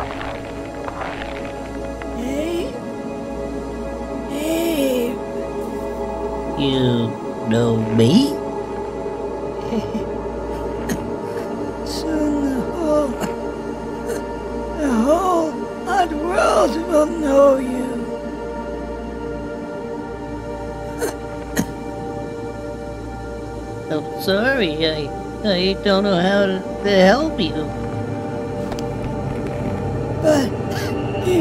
Abe? Abe? You know me? Soon the whole odd world will know you. I'm sorry, I don't know how to help you. But you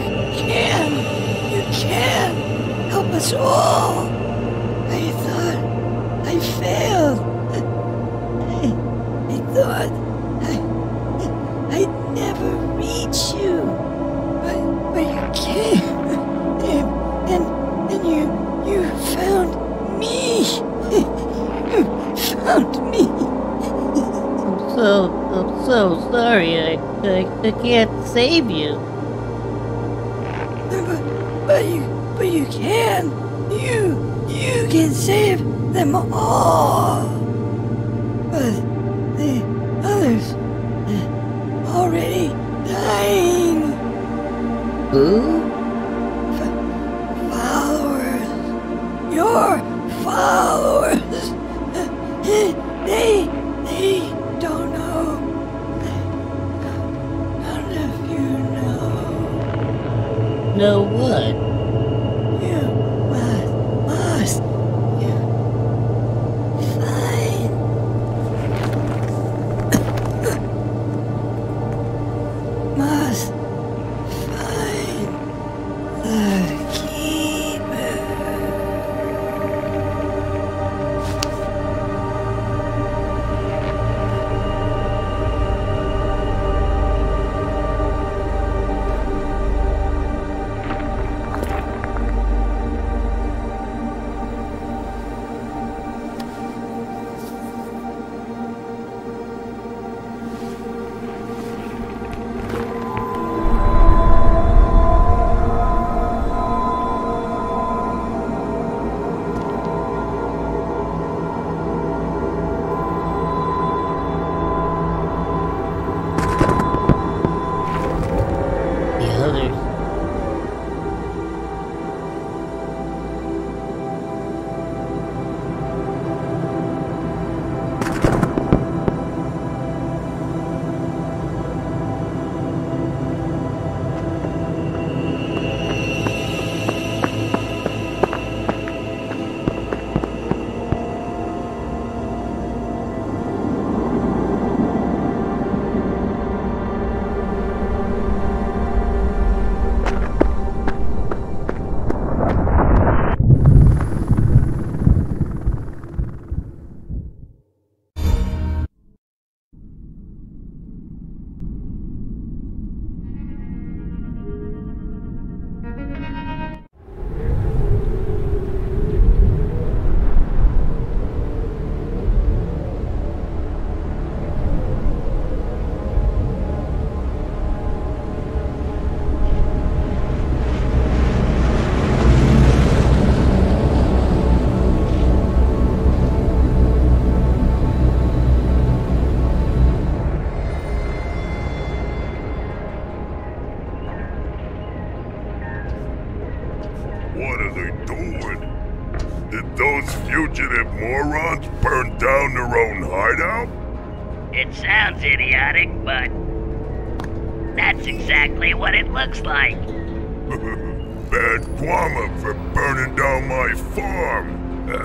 can help us all. I thought I failed. I thought I'd never reach you. But you came. And you found me. You found me. I'm so sorry. I can't save you. But you can. You can save them all. But the others already dying. Who? Followers. Your followers. They don't know. None of you know. Know what? You must you find must find the keeper. The others. What are they doing? Did those fugitive morons burn down their own hideout? It sounds idiotic, but that's exactly what it looks like. Bad Guama for burning down my farm.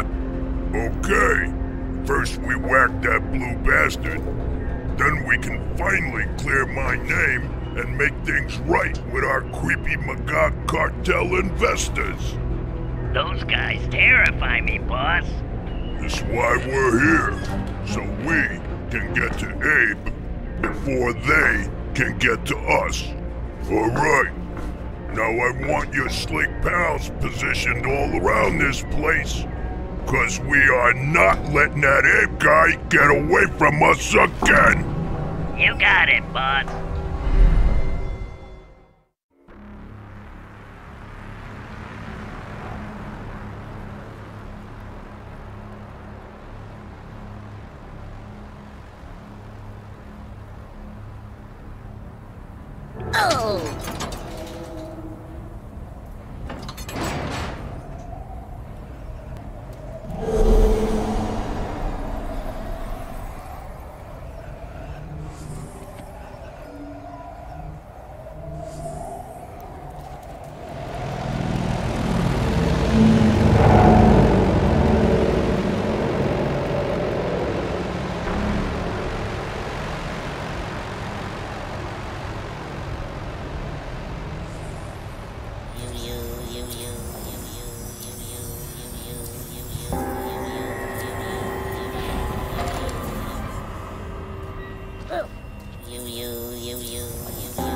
Okay, first we whack that blue bastard. Then we can finally clear my name and make things right with our creepy Magog cartel investors. Those guys terrify me, boss. That's why we're here, so we can get to Abe before they can get to us. All right. Now I want your slick pals positioned all around this place, 'cause we are not letting that Abe guy get away from us again. You got it, boss. You.